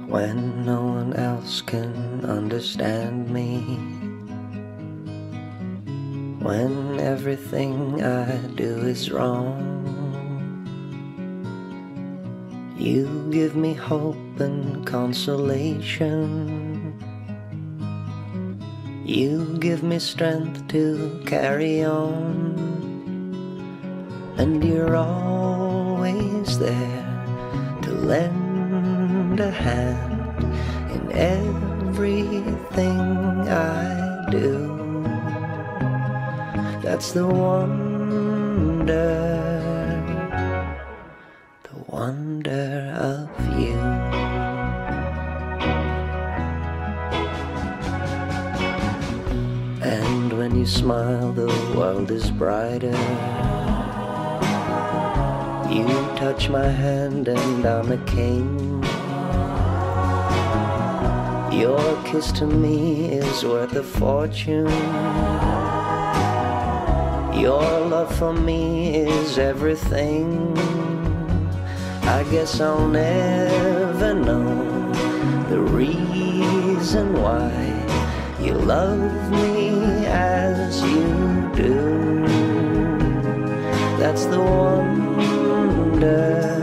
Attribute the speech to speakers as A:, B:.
A: when no one else can understand me, when everything I do is wrong. You give me hope and consolation. You give me strength to carry on. And you're always there to lend a hand in everything I do. That's the wonder of you. And when you smile, the world is brighter. You touch my hand and I'm a king. Your kiss to me is worth a fortune. Your love for me is everything. I guess I'll never know the reason why you love me as you do. That's the wonder